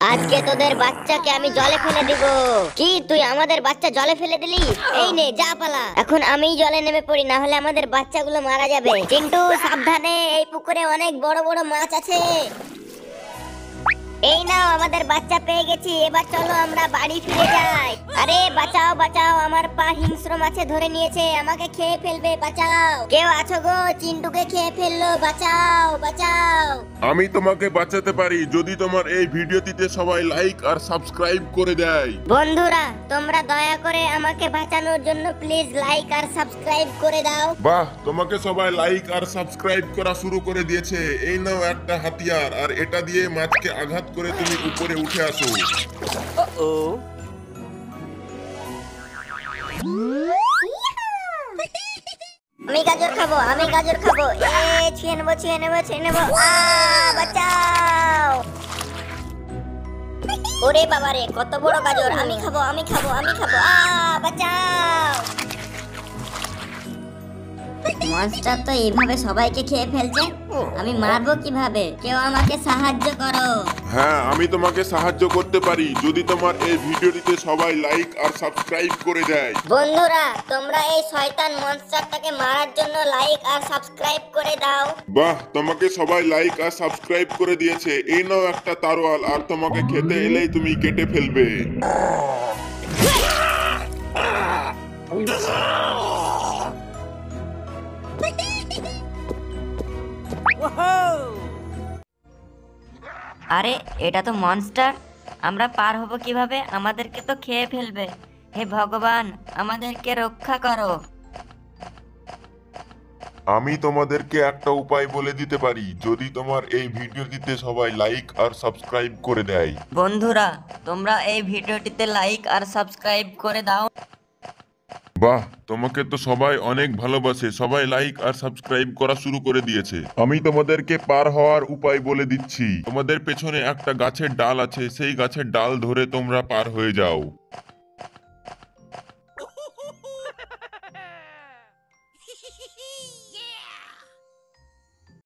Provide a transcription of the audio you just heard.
আজকে তোদের বাচ্চাকে আমি জলে ফেলে দিব। কি তুই আমাদের বাচ্চা জলে ফেলে দিলি? এই নে যা পালা। এখন আমিই জলে নেমে পড়ি, না হলে আমাদের বাচ্চাগুলো মারা যাবে। চিন্টু সাবধানে, এই পুকুরে অনেক বড় বড় মাছ আছে। এই নাও আমাদের বাচ্চা পেয়ে গেছি, এবার চলো আমরা বাড়ি ফিরে যাই। আরে বাঁচাও বাঁচাও, আমার পা হিংস্র মাছে ধরে নিয়েছে, আমাকে খেয়ে ফেলবে, বাঁচাও। কেউ আছো গো? চিন্টুকে খেয়ে ফেললো, বাঁচাও বাঁচাও। আমি তোমাকে বাঁচাতে পারি যদি তোমার এই ভিডিওটিতে সবাই লাইক আর সাবস্ক্রাইব করে দেয়। বন্ধুরা তোমরা দয়া করে আমাকে বাঁচানোর জন্য প্লিজ লাইক আর সাবস্ক্রাইব করে দাও। বাহ, তোমাকে সবাই লাইক আর সাবস্ক্রাইব করা শুরু করে দিয়েছে। এই নাও একটা হাতিয়ার, আর এটা দিয়ে মাছকে আঘাত করে তুমি উপরে উঠে আসো। আমি গাজর খাবো, আমি গাজর খাবো। ছুঁয়ে নেবো ছুঁয়ে নেবো ছুঁয়ে নেবো। বাঁচাও। ওরে বাবারে, কত বড় গাজর! আমি খাবো আমি খাবো আমি খাবো। বাঁচাও। মনস্টার তো এইভাবে সবাইকে খেয়ে ফেলছে, আমি মারবো কিভাবে? কেউ আমাকে সাহায্য করো। হ্যাঁ, আমি তোমাকে সাহায্য করতে পারি যদি তোমার এই ভিডিওটিতে সবাই লাইক আর সাবস্ক্রাইব করে দেয়। বন্ধুরা তোমরা এই শয়তান মনস্টারটাকে মারার জন্য লাইক আর সাবস্ক্রাইব করে দাও। বাহ, তোমাকে সবাই লাইক আর সাবস্ক্রাইব করে দিয়েছে। এই নাও একটা তারোয়াল, আর তোমাকে খেতে এলেই তুমি কেটে ফেলবে। আরে এটা তো মনস্টার, আমরা পার হব কিভাবে? আমাদেরকে তো খেয়ে ফেলবে। হে ভগবান, আমাদেরকে রক্ষা করো। আমি তোমাদেরকে একটা উপায় বলে দিতে পারি যদি তোমার এই ভিডিওটিতে সবাই লাইক আর সাবস্ক্রাইব করে দেয়। বন্ধুরা তোমরা এই ভিডিওটিতে লাইক আর সাবস্ক্রাইব করে দাও। বাহ, তোমাকে তো সবাই অনেক ভালোবাসে, সবাই লাইক আর সাবস্ক্রাইব করা শুরু করে দিয়েছে। আমি তোমাদেরকে পার হওয়ার উপায় বলে দিচ্ছি। তোমাদের পেছনে একটা গাছের ডাল আছে, সেই গাছের ডাল ধরে তোমরা পার হয়ে যাও।